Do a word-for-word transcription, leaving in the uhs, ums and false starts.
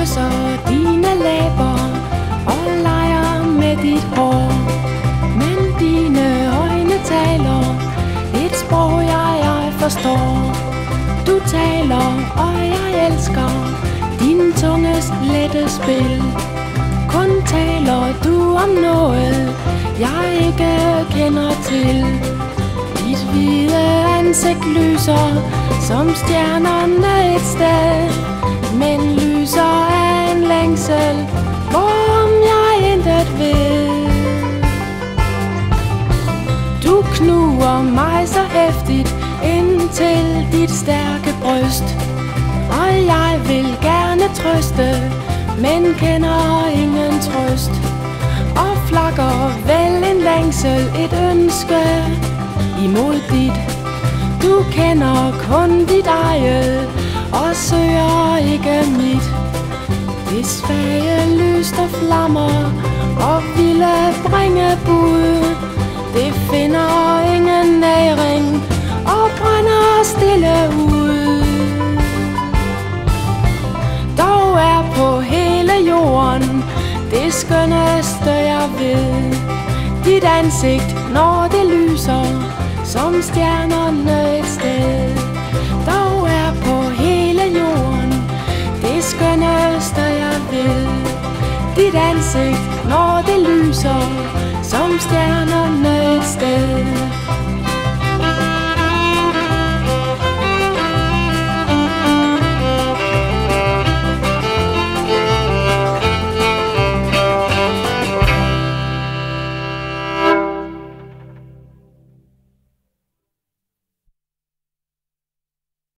kysser dine læber og leger med dit hår. Men dine øjne taler et sprog, jeg, jeg forstår. Du taler, og jeg elsker din tunges lette spil. Kun taler du om noget, jeg ikke kender til. Dit hvide ansigt lyser som stjernerne et sted, men lyser af en længsel, hvorom jeg intet ved. Du knuger mig så hæftigt ind til dit stærke bryst, og jeg vil gerne trøste, men kender ingen trøst. Og flakker vel en længsel, et ønske imod dit. Du kender kun dit eget og søger ikke mit. Det svage lys, der flammer og ville bringe bud, det finder ingen næring og brænder stille ud. Dog er på hele jorden det skønneste jeg ved dit ansigt, når det lyser som stjernerne et sted. Dog er på hele jorden det skønneste jeg ved dit ansigt, når det lyser som stjernerne et sted.